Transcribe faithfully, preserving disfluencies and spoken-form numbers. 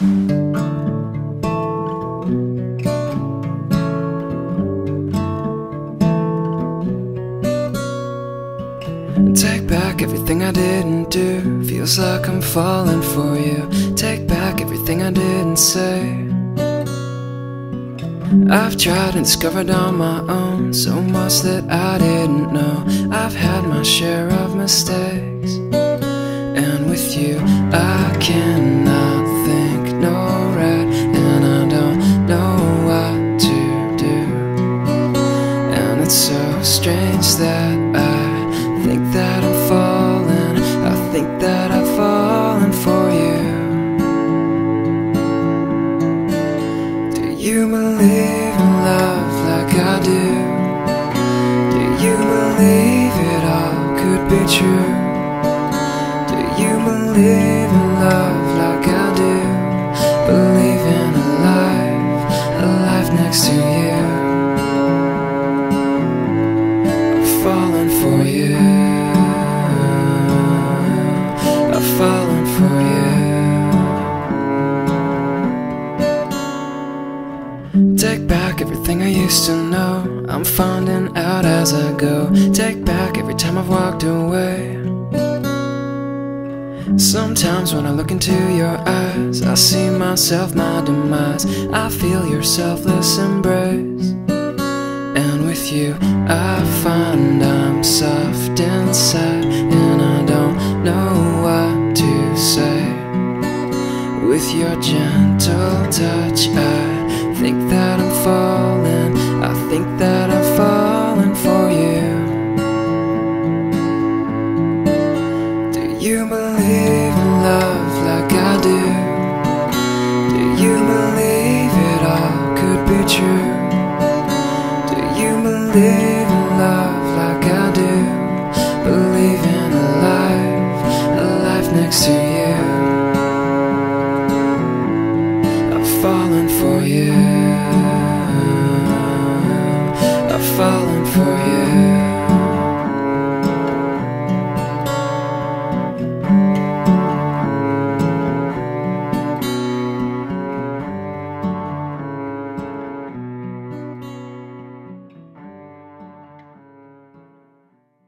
Take back everything I didn't do. Feels like I'm falling for you. Take back everything I didn't say. I've tried and discovered on my own so much that I didn't know. I've had my share of mistakes, and with you I cannot think nor right, and I don't know what to do. And it's so strange that I think that I'm falling, I think that I've fallen for you. Do you believe in love like I do? Do you believe it all could be true? Do you believe in love like I do? Believe in a life, a life next to you. I'm falling for you, I've fallen for you. Take back everything I used to know. I'm finding out as I go. Take back every time I've walked away. Sometimes when I look into your eyes, I see myself, my demise. I feel your selfless embrace, and with you I find I'm soft inside, and I don't know what to say. With your gentle touch I think that I'm falling, I think that I'm falling for you. Do you believe in love like I do? Do you believe it all could be true? Do you believe